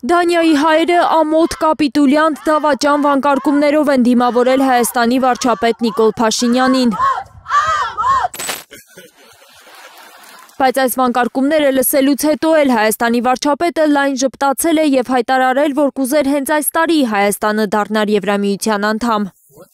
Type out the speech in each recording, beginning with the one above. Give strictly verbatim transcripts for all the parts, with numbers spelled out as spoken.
Դանիայի հայերը ամոթ կապիտուլյանտ դավաճան վանկարկումներով են դիմավորել Հայաստանի վարչապետ Նիկոլ Փաշինյանին։ Բայց այս վանկարկումները լսելուց հետո էլ Հայաստանի վարչապետը լայն ժպտացել է և հայտարարել, որ կուզեր հենց այս տարի Հայաստանը դառնար Եվրամիության անդամ։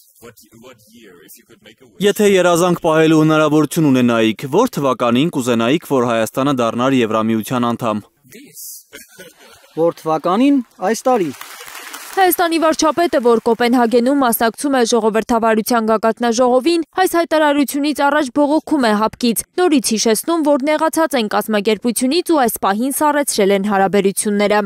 Եթե երազանք պահելու հնարավորություն ունենայիք, որ թվականին կուզենայիք, որ Հայաստանը դառնար Եվրամիության անդամ։ Որ թվականին այս տարի։ Հայաստանի վարչապետը, որ Կոպենհագենում մասնակցում է ժողովրդավարության գագաթնաժողովին, այս հայտարարությունից առաջ բողոքում է հապկից, նորից հիշեցնում, որ նեղացած են կազմակերպությունից ու այս պահին սառեցրել են հարաբերությունները։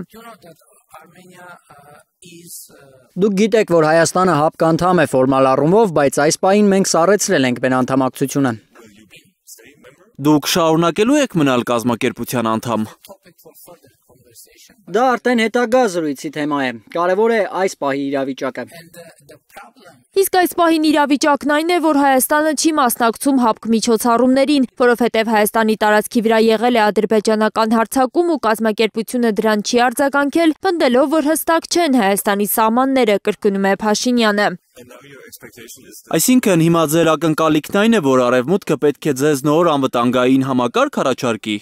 Դուք գիտեք, որ Հայաստանը հապկ անդամ է ֆորմալ առումով, բայց այս պահին մենք սառեցրել ենք մեր անդամակցությունը։ Դուք շարունակելու եք մնալ կազմակերպության անդամ։ Դա արդեն հետագա զրույցի թեմա է, կարևոր է այս պահի իրավիճակը։ Իսկ այս պահին իրավիճակն այն է, որ Հայաստանը չի մասնակցում հապկ միջոցառումներին, որովհետև Հայաստանի տարածքի վրա եղել է ադրբեջանական հարձակում ու կազմակերպությունը դրան չի արձագանքել, պնդելով, որ հստակ չեն Հայաստանի սահմանները, կրկնում է Փաշինյանը։ Այսինքն հիմա ձեր ակնկալիքն այն է, որ Արևմուտքը պետք է ձեզ նոր անվտանգային համակարգ առաջարկի։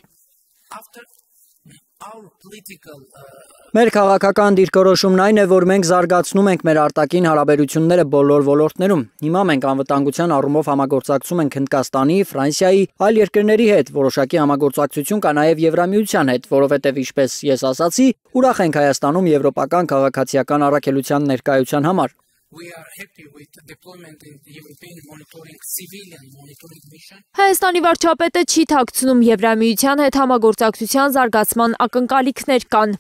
Մեր քաղաքական դիրքորոշումն այն է, որ մենք զարգացնում ենք մեր արտաքին հարաբերությունները բոլոր ոլորտներում։ Հիմա մենք անվտանգության առումով համագործակցում ենք Հնդկաստանի, Ֆրանսիայի, այլ երկրների հետ, որոշակի համագործակցություն կա նաև Եվրամիության հետ, որովհետև ինչպես ես ասացի, ուրախ ենք Հայաստանում եվրոպական քաղաքացիական առաքելության ներկայության համար։ Հայաստանի վարչապետը չի թաքցնում Եվրամիության հետ համագործակցության զարգացման ակնկալիքներ կան։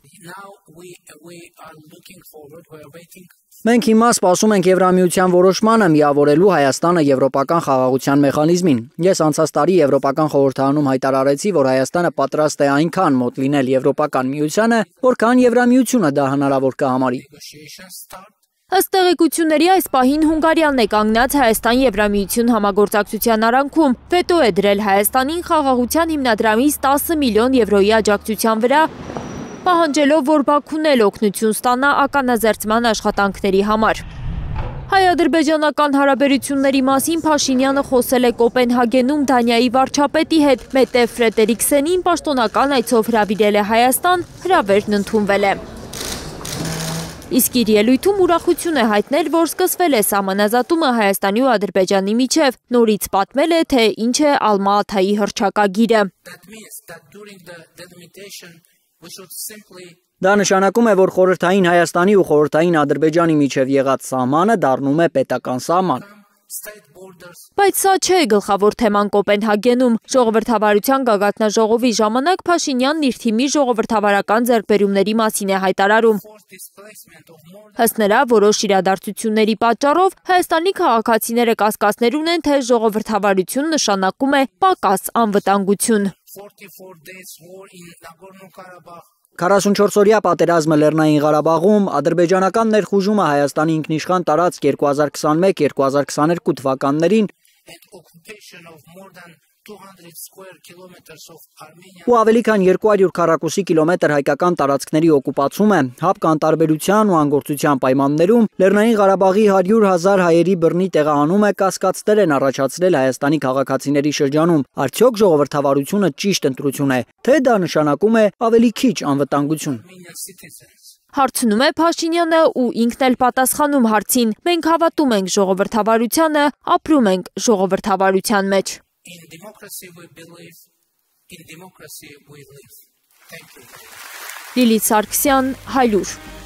Մենք հիմա սպասում ենք Եվրամիության որոշմանը միավորելու Հայաստանը եվրոպական խաղաղության մեխանիզմին։ Ես անցած տարի Եվրոպական խորհրդարանում հայտարարեցի, որ Հայաստանը պատրաստ է այնքան մոտ լինել Եվրոպական միությանը, որքան Եվրամիությունը դա հնարավոր կհամարի։ Ըստ տեղեկությունների այս պահին Հունգարիան է կանգնած Հայաստան-Եվրամիություն համագործակցության արանքում, վետո է դրել Հայաստանին խաղաղության հիմնադրամից տասը միլիոն եվրոյի աջակցության վրա, պահանջելով, որ Բաքուն էլ օգնություն ստանա ականազերծման աշխատանքների համար։ Հայ-ադրբեջանական հարաբերությունների մասին Փաշինյանը խոսել է Կոպենհագենում Դանիայի վարչապետի հետ, մետև Ֆրեդերիկսենին պաշտոնական այցով հրավիրել է Հայաստան, հրավերն ընդունվել է։ Իսկ իր ելույթում ուրախություն է հայտնել, որ սկսվել է սահմանազատումը Հայաստանի ու Ադրբեջանի միջև, նորից պատմել է, թե ինչ է Ալմա-Աթայի հռչակագիրը։ Դա նշանակում է, որ խորհրդային Հայաստանի ու խորհրդային Ադրբեջանի միջև եղած սահմանը դառնում է պետական սահման։ Բայց սա չէ գլխավոր թեման Կոպենհագենում։ Ժողովրդավարության գագաթնաժողովի ժամանակ Փաշինյանն իր թիմի ժողովրդավարական ձեռքբերումների մասին է հայտարարում։ Ըստ նրա, որոշ իրադարձությունների պատճառով Հայաստանի քաղաքացիները կասկածներ ունեն, թե ժողովրդավարություն նշանակում է պակաս անվտանգություն։ քառասունչորսօրյա պատերազմը Լեռնային Ղարաբաղում, ադրբեջանական ներխուժումը Հայաստանի ինքնիշխան տարածք երկու հազար քսաներկու երկու հազար քսաներկու թվականներին ու ավելի քան երկու հարյուր քառակուսի կիլոմետր հայկական տարածքների օկուպացումը, հապկ անտարբերության ու անգործության պայմաններում Լեռնային Ղարաբաղի հարյուր հազար հայերի բռնի տեղահանումը կասկածներ են առաջացրել Հայաստանի քաղաքացիների շրջանում։ Արդյոք ժողովրդավարությունը ճիշտ ընտրություն է, թե դա նշանակում է ավելի քիչ անվտանգություն։ Հարցնում է Փաշինյանը ու ինքն էլ պատասխանում հարցին. մենք հավատում ենք ժողովրդավարությանը, ապրում ենք ժողովրդավարության մեջ։ Լիլիթ Սարգսյան, Հայլուր։